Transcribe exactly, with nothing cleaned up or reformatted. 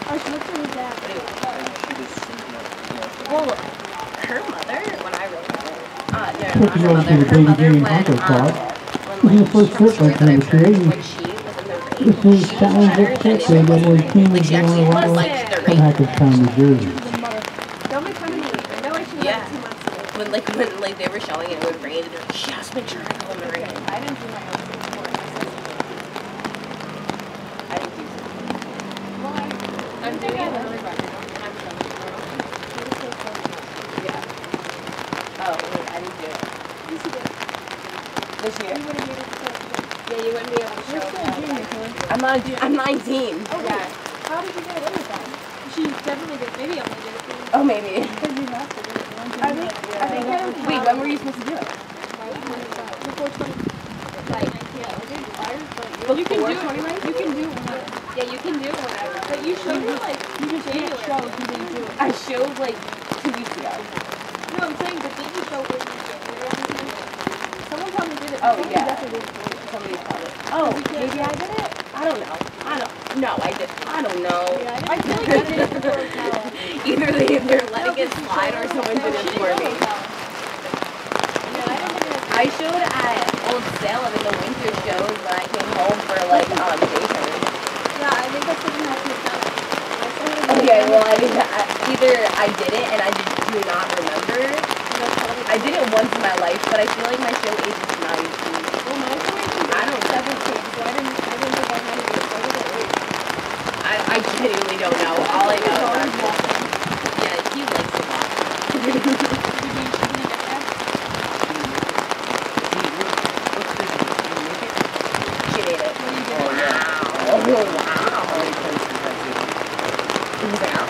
Oh, she looks like her dad. Well, her mother, when I wrote it, uh, no, Took not you her over mother, to the her Baby mother Jane when, Hunter um, Club. when, This is the like, first stories trip that I've I've heard, created. when she was in the rain, This is she was Challenge better at than Texas, anyone and we're else. team Like, is she actually going was, around like, the from rain. Hackettstown, New Jersey. Don't make fun of me. I know I should have Yeah. done it two months ago. When, like, when, like, they were showing it, it would rain, and they're like, just make sure I go in the rain. I didn't do my own report. I didn't do that. Well, I, I'm doing it really bad. I'm showing you. Yeah. Oh, wait, I didn't do it. Yes, you did. This year? You wouldn't be able to show it. Yeah, you wouldn't be able to show You're it. still a junior, Taylor. I'm not, I'm nineteen. Oh, yeah. How did you get away with that? She definitely did. Maybe Emily did it for you. Oh, maybe. Because you have to do it. I think, I think, wait, when were you supposed to do it? Before twenty. Like, yeah. Before You can do it. twenty nineteen? You can do it whenever. Yeah, you can do it whenever. But you showed her like you just can't show if you didn't do it. I showed, like, two weeks ago. No, I'm saying, but did you show it in January or something? Someone probably did it. Oh, Someone yeah. definitely did it for you. Somebody called it. Oh, maybe I did it? I don't know. I don't, no, I did, I don't know. Yeah, I feel like I did it before Ocala. Either they, they're letting it slide or someone did it for me. I showed at Old Salem in the winter shows when I came home for, like, um, daycare. Yeah, I think that's something that you found. Okay, well, I mean, I, either I did it and I just do not remember. I did it once in my life, but I feel like my show age is nineteen. Well, my information I don't know. seventeen, so I didn't, I didn't think I had it. I was at eight. I, I genuinely don't know. All I know is I'm just, yeah, he likes to walk. Did you, did you get that? She made it. What do you do? Oh, wow. Oh, wow. He was like,